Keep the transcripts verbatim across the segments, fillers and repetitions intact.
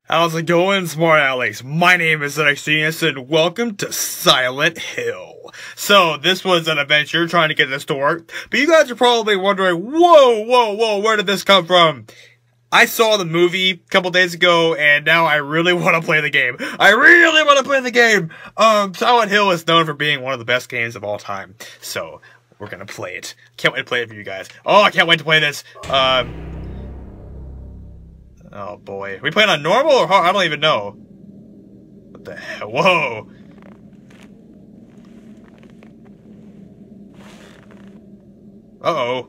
How's it going, Smart Alecs? My name is TheNextGenius, and welcome to Silent Hill. So, this was an adventure trying to get this to work, but you guys are probably wondering, whoa, whoa, whoa, where did this come from? I saw the movie a couple days ago, and now I really want to play the game. I really want to play the game! Um, Silent Hill is known for being one of the best games of all time, so we're gonna play it. Can't wait to play it for you guys. Oh, I can't wait to play this. Um... Oh boy. Are we playing on normal or hard? I don't even know. What the hell? Whoa! Uh-oh.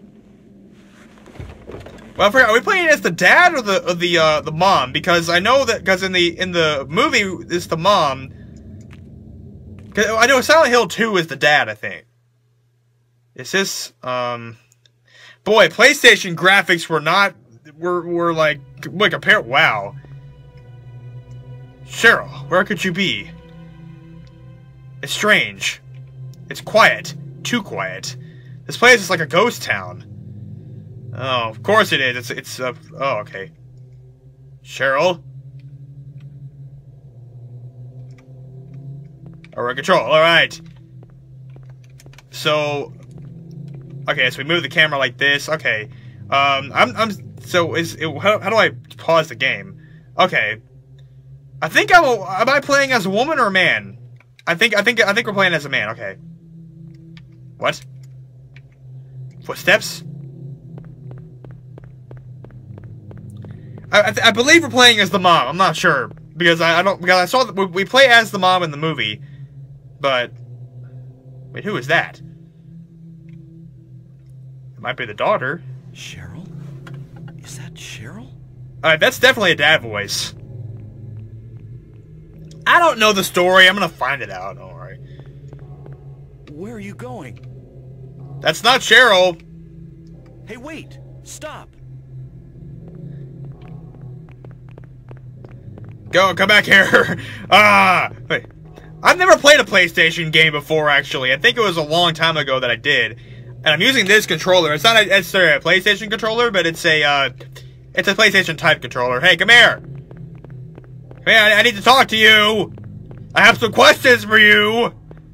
Well, I forgot, are we playing as the dad or the or the uh the mom? Because I know that because in the in the movie it's the mom. Cause I know Silent Hill two is the dad, I think. Is this um boy, PlayStation graphics were not We're, we're like, like a pair. Wow. Cheryl, where could you be? It's strange. It's quiet. Too quiet. This place is like a ghost town. Oh, of course it is. It's, it's, uh, oh, okay. Cheryl? Oh, we're in control. Alright. So, okay, so we move the camera like this. Okay. Um, I'm, I'm, So is it, how, how do I pause the game? Okay, I think I'm. A, am I playing as a woman or a man? I think I think I think we're playing as a man. Okay. What? Footsteps? I I, th I believe we're playing as the mom. I'm not sure because I, I don't because I saw that we, we play as the mom in the movie, but wait, who is that? It might be the daughter. Cheryl. Is that Cheryl? Alright, that's definitely a dad voice. I don't know the story. I'm gonna find it out. Alright. Where are you going? That's not Cheryl. Hey, wait! Stop! Go, come back here. Ah! Wait. I've never played a PlayStation game before, actually. I think it was a long time ago that I did. And I'm using this controller. It's not a, it's a PlayStation controller, but it's a, uh, it's a PlayStation type controller. Hey, come here! Come here, I, I need to talk to you! I have some questions for you!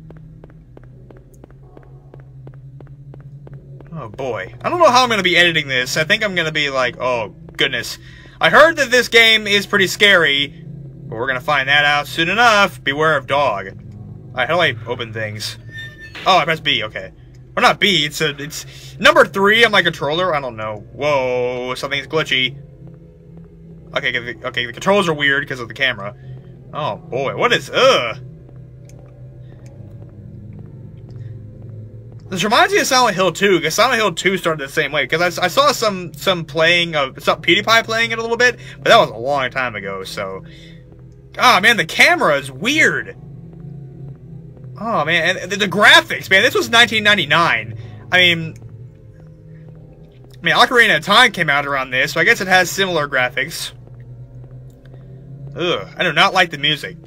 Oh boy. I don't know how I'm gonna be editing this. I think I'm gonna be like, oh, goodness. I heard that this game is pretty scary, but we're gonna find that out soon enough. Beware of dog. Alright, how do I open things? Oh, I press B, okay. Or not B, it's a, it's number three on my controller. I don't know. Whoa, something's glitchy. Okay, the, okay, the controls are weird because of the camera. Oh boy, what is, ugh. This reminds me of Silent Hill two, because Silent Hill two started the same way. Because I, I saw some some playing of some PewDiePie playing it a little bit, but that was a long time ago. So, ah, man, the camera is weird. Oh, man, and the, the graphics, man, this was nineteen ninety-nine. I mean, I mean, Ocarina of Time came out around this, so I guess it has similar graphics. Ugh, I do not like the music.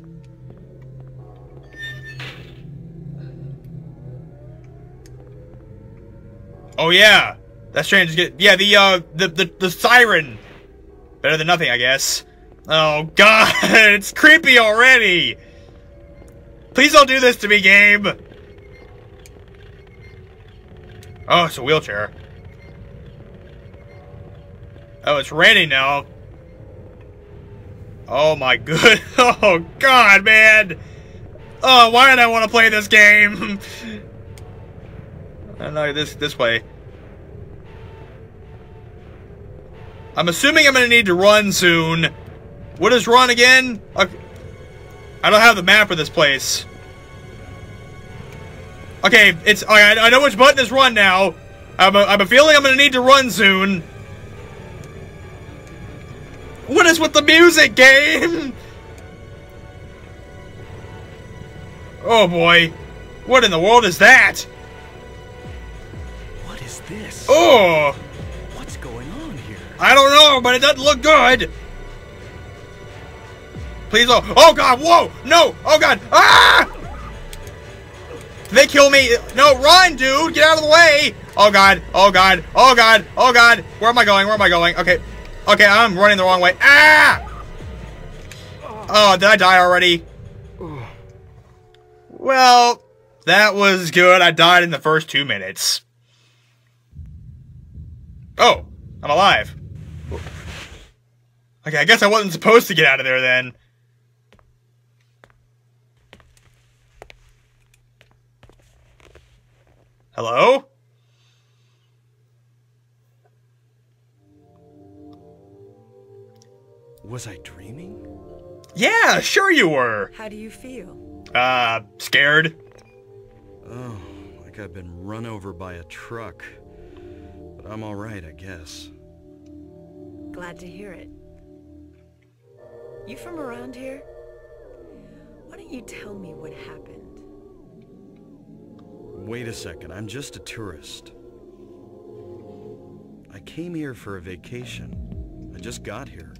Oh, yeah, that's strange. Yeah, the, uh, the, the, the siren. Better than nothing, I guess. Oh, God, it's creepy already. Please don't do this to me, game! Oh, it's a wheelchair. Oh, it's raining now. Oh my good. Oh god, man! Oh, why did I want to play this game? I know this this way. I'm assuming I'm gonna need to run soon. What is run again? Okay. I don't have the map of this place. Okay, it's... I, I know which button is run now. I'm a, I'm a feeling I'm gonna need to run soon. What is with the music, game? Oh, boy. What in the world is that? What is this? Oh! What's going on here? I don't know, but it doesn't look good. Please, oh, oh god, whoa, no, oh god, ah! Did they kill me? No, run, dude, get out of the way! Oh god, oh god, oh god, oh god, where am I going, where am I going? Okay, okay, I'm running the wrong way, ah! Oh, did I die already? Well, that was good. I died in the first two minutes. Oh, I'm alive. Okay, I guess I wasn't supposed to get out of there then. Hello? Was I dreaming? Yeah, sure you were. How do you feel? Uh, scared. Oh, like I've been run over by a truck. But I'm alright, I guess. Glad to hear it. You from around here? Why don't you tell me what happened? Wait a second, I'm just a tourist. I came here for a vacation. I just got here.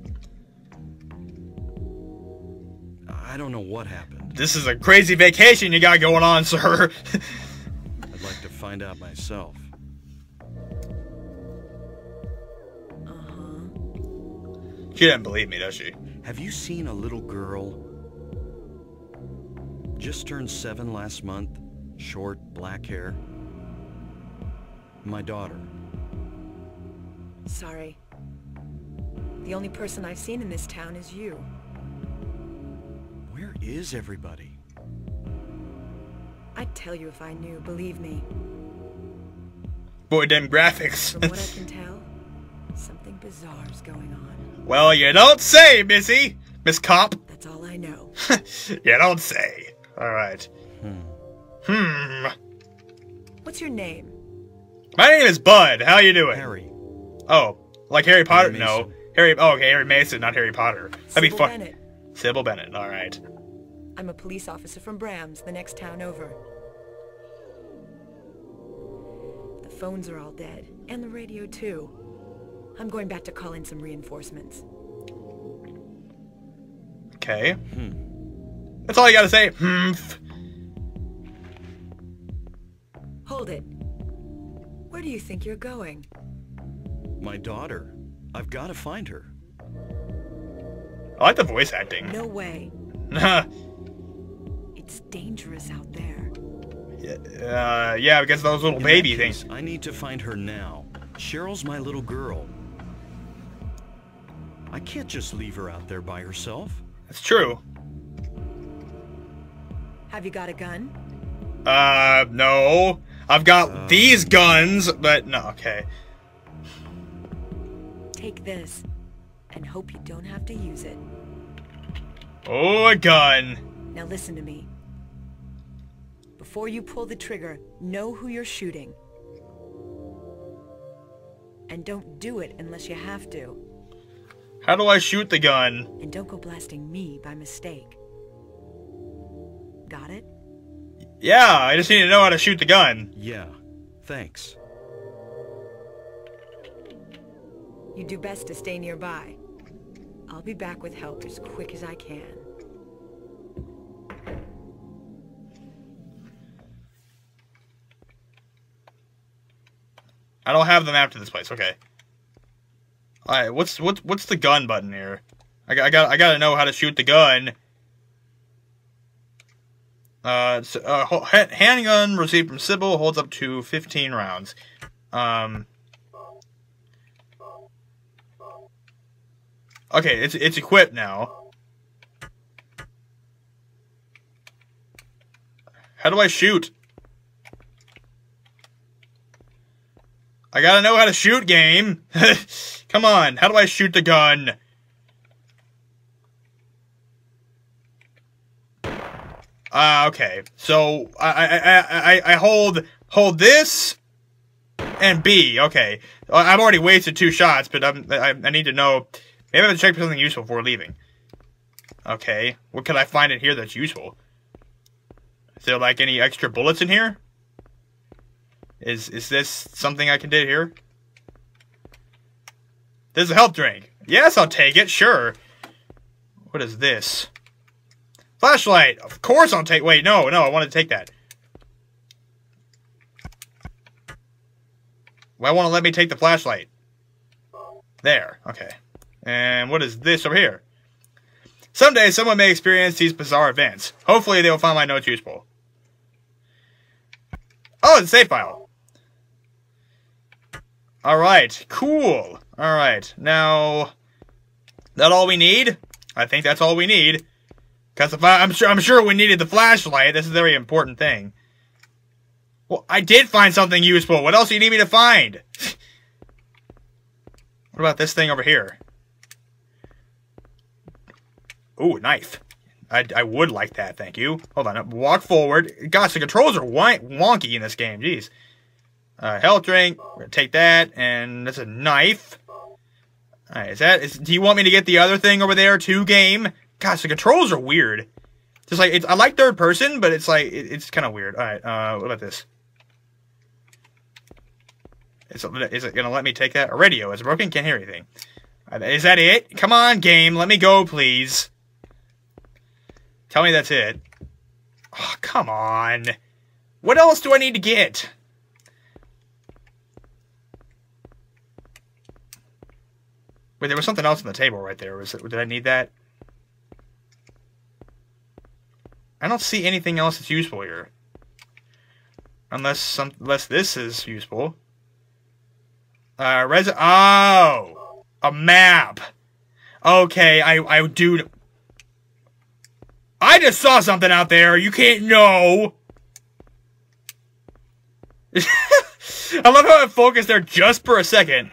I don't know what happened. This is a crazy vacation you got going on, sir. I'd like to find out myself. Uh-huh. She didn't believe me, does she? Have you seen a little girl? Just turned seven last month. Short, black hair. My daughter. Sorry. The only person I've seen in this town is you. Where is everybody? I'd tell you if I knew, believe me. Boy, them graphics. From what I can tell, something bizarre's going on. Well, you don't say, Missy. Miss Cop. That's all I know. You don't say. Alright. Hmm. Hmm. What's your name? My name is Bud. How you doing? Harry. Oh, like Harry Potter? Harry no. Mason. Harry. Oh, okay, Harry Mason, not Harry Potter. That'd be Sybil fun. Bennett. Sybil Bennett. Alright. I'm a police officer from Brams, the next town over. The phones are all dead, and the radio too. I'm going back to call in some reinforcements. Okay. Hmm. That's all you gotta say. Hmm. Hold it. Where do you think you're going? My daughter. I've got to find her. I like the voice acting. No way. yeah, It's dangerous out there. uh, yeah, because those little In baby that case, things. I need to find her now. Cheryl's my little girl. I can't just leave her out there by herself. That's true. Have you got a gun? Uh, no. I've got Uh. these guns, but no, okay. Take this, and hope you don't have to use it. Oh, a gun. Now listen to me. Before you pull the trigger, know who you're shooting. And don't do it unless you have to. How do I shoot the gun? And don't go blasting me by mistake. Got it? Yeah, I just need to know how to shoot the gun. Yeah, thanks. You do best to stay nearby. I'll be back with help as quick as I can. I don't have the map to this place. Okay. All right. What's what's what's the gun button here? I got I got I got to know how to shoot the gun. Uh, so, uh ho- handgun received from Sybil holds up to fifteen rounds. Um. Okay, it's it's equipped now. How do I shoot? I gotta know how to shoot, game. Come on, how do I shoot the gun? Ah, uh, okay. So I I I I I hold hold this and B. Okay, I've already wasted two shots, but I'm, I I need to know. Maybe I have to check for something useful before leaving. Okay, what can I find in here that's useful? Is there like any extra bullets in here? Is is this something I can do here? There's a health drink. Yes, I'll take it. Sure. What is this? Flashlight. Of course I'll take. Wait, no, no. I want to take that. Why won't it let me take the flashlight? There. Okay. And what is this over here? Someday, someone may experience these bizarre events. Hopefully, they will find my notes useful. Oh, it's a save file. Alright, cool. Alright, now... That all we need? I think that's all we need. Because if I, I'm sure I'm sure we needed the flashlight. This is a very important thing. Well, I did find something useful. What else do you need me to find? What about this thing over here? Ooh, knife. I, I would like that, thank you. Hold on, walk forward. Gosh, the controls are wonky in this game, jeez. Uh, health drink, we're gonna take that, and that's a knife. Alright, is that, is, do you want me to get the other thing over there too, game? Gosh, the controls are weird. Just like, it's, I like third person, but it's like, it, it's kind of weird. Alright, uh, what about this? Is it, is it gonna let me take that? A radio, is it broken? Can't hear anything. Uh, is that it? Come on, game, let me go, please. Tell me that's it. Oh, come on. What else do I need to get? Wait, there was something else on the table right there. Was it, did I need that? I don't see anything else that's useful here. Unless some, unless this is useful. Uh, res- Oh! A map! Okay, I, I do... I just saw something out there. You can't know. I love how it focused there just for a second.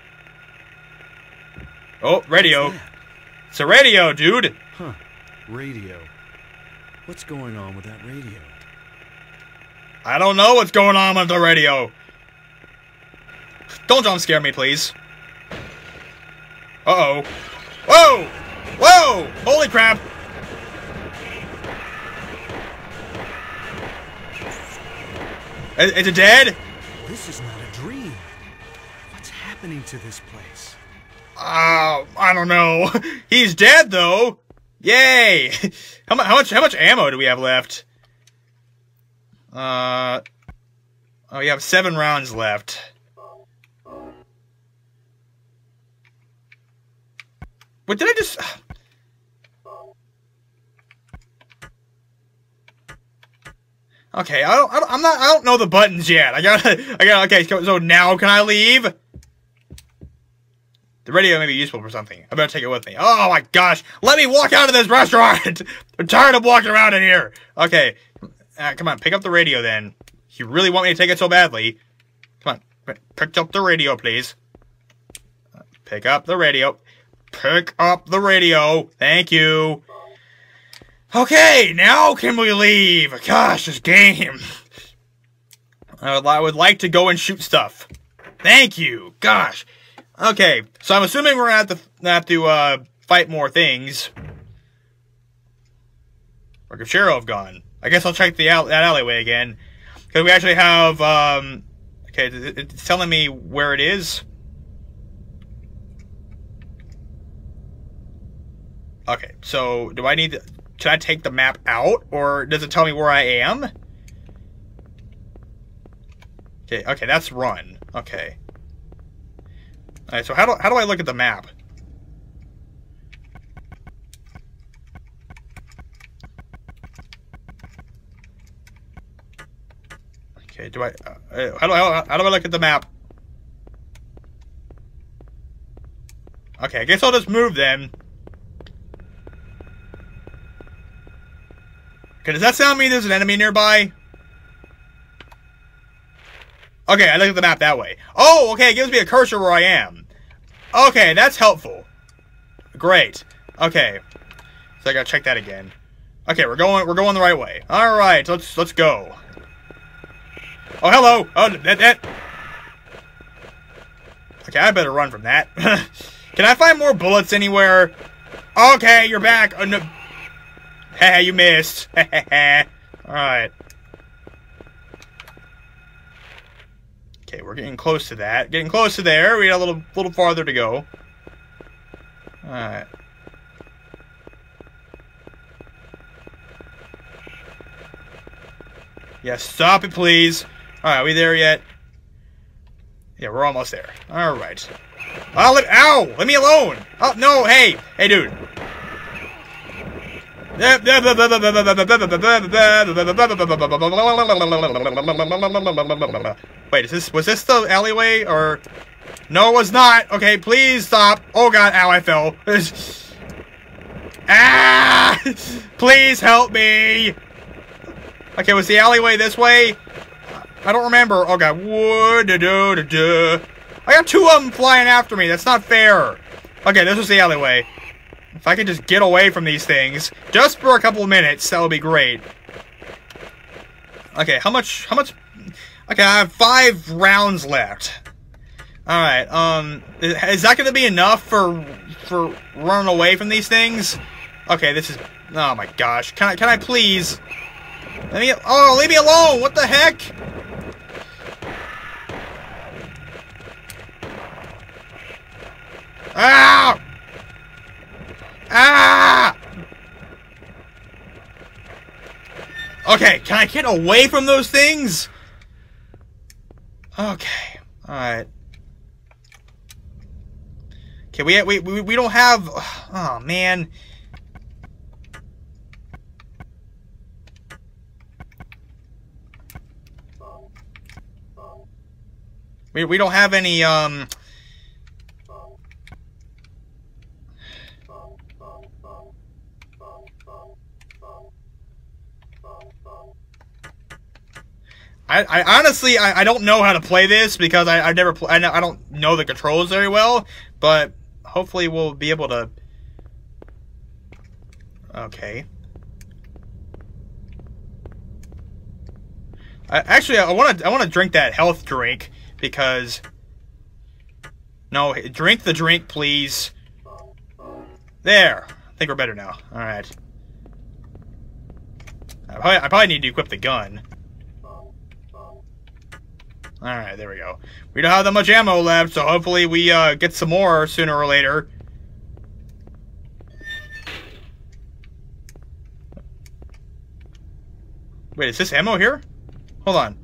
Oh, radio. It's a radio, dude. Huh. Radio. What's going on with that radio? I don't know what's going on with the radio. Don't jump scare me, please. Uh-oh. Whoa! Whoa! Holy crap! Is it dead? This is not a dream. What's happening to this place? Oh, I don't know. He's dead though. Yay! How much? How much? How much ammo do we have left? Uh. Oh, we have seven rounds left. What did I just? Okay, I don't, I don't, I'm not, I don't know the buttons yet. I gotta, I gotta, okay, so, so now can I leave? The radio may be useful for something. I better take it with me. Oh my gosh, let me walk out of this restaurant! I'm tired of walking around in here. Okay, uh, come on, pick up the radio then. You really want me to take it so badly. Come on, pick up the radio, please. Pick up the radio. Pick up the radio. Thank you. Okay, now can we leave? Gosh, this game. I would, I would like to go and shoot stuff. Thank you. Gosh. Okay, so I'm assuming we're going to have to, have to uh, fight more things. Where could Cheryl have gone? I guess I'll check the out that alleyway again. Because we actually have... Um, okay, it's telling me where it is. Okay, so do I need to... Should I take the map out, or does it tell me where I am? Okay, okay, that's run. Okay. Alright, so how do, how do I look at the map? Okay, do I... Uh, how, do I how do I look at the map? Okay, I guess I'll just move then. Okay, does that sound mean there's an enemy nearby? Okay, I look at the map that way. Oh, okay, it gives me a cursor where I am. Okay, that's helpful. Great. Okay. So I gotta check that again. Okay, we're going we're going the right way. Alright, let's let's go. Oh hello! Oh that that Okay, I better run from that. Can I find more bullets anywhere? Okay, you're back. Oh, no. Hey, you missed. Alright. Okay, we're getting close to that. Getting close to there. We got a little little farther to go. Alright. Yeah, stop it, please. Alright, are we there yet? Yeah, we're almost there. Alright. Oh, let, ow! Let me alone! Oh, no, hey! Hey, dude. Wait, is this, was this the alleyway, or? No, it was not. Okay, please stop. Oh god, ow, I fell. Ah! Please help me! Okay, was the alleyway this way? I don't remember. Oh god. I got two of them flying after me. That's not fair. Okay, this was the alleyway. If I could just get away from these things, just for a couple of minutes, that would be great. Okay, how much, how much? Okay, I have five rounds left. Alright, um, is, is that gonna be enough for, for running away from these things? Okay, this is, oh my gosh, can I, can I please? Let me, oh, leave me alone, what the heck? Ah! Ah! Okay, can I get away from those things? Okay, alright. Okay, we, we, we, we don't have, oh man. We, we don't have any, um... I, I honestly, I, I don't know how to play this because I, I never play, I, I don't know the controls very well, but hopefully we'll be able to... Okay. I, actually, I want to I want to drink that health drink because... No, drink the drink, please. There. I think we're better now. Alright. I probably, I probably need to equip the gun. Alright, there we go. We don't have that much ammo left, so hopefully we uh, get some more sooner or later. Wait, is this ammo here? Hold on.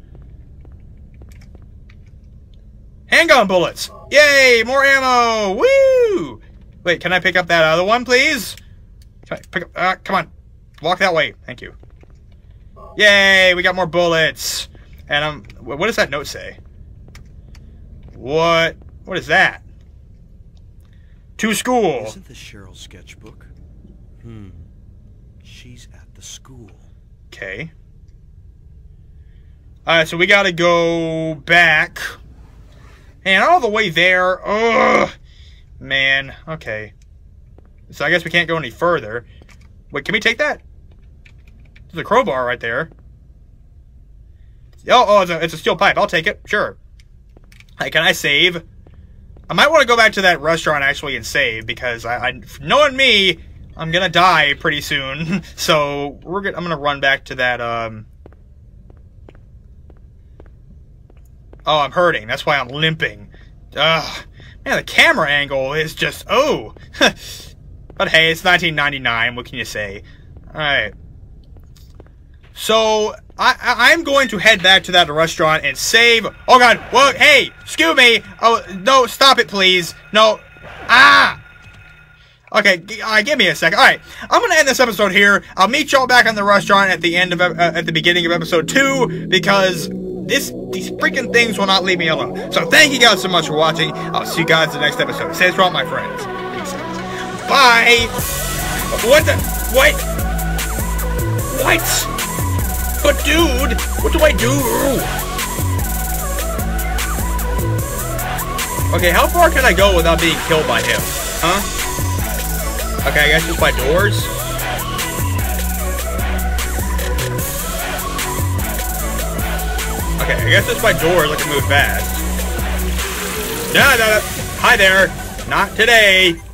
Handgun bullets! Yay! More ammo! Woo! Wait, can I pick up that other one, please? Can I pick up... Uh, come on. Walk that way. Thank you. Yay! We got more bullets! And um, what does that note say? What? What is that? To school. Isn't this Cheryl's sketchbook? Hmm. She's at the school. Okay. Alright, so we gotta go back. Man, all the way there. Ugh. Man. Okay. So I guess we can't go any further. Wait, can we take that? There's a crowbar right there. Oh, oh, it's a, it's a steel pipe. I'll take it. Sure. Hey, can I save? I might want to go back to that restaurant actually and save because I, I knowing me, I'm gonna die pretty soon. So we're gonna, I'm gonna run back to that. Um. Oh, I'm hurting. That's why I'm limping. Ugh. Man, the camera angle is just oh. But hey, it's nineteen ninety-nine. What can you say? All right. So, I, I, I'm going to head back to that restaurant and save... Oh, God. Whoa, hey, excuse me. Oh, no, stop it, please. No. Ah! Okay, uh, give me a second. All right, I'm going to end this episode here. I'll meet y'all back in the restaurant at the end of... Uh, at the beginning of episode two, because this these freaking things will not leave me alone. So, thank you guys so much for watching. I'll see you guys in the next episode. Stay strong, my friends. Peace out. Bye! What the... What? What? But dude, what do I do? Okay, how far can I go without being killed by him? Huh? Okay, I guess just by doors? Okay, I guess just by doors I can move fast. No, no, no. Hi there. Not today.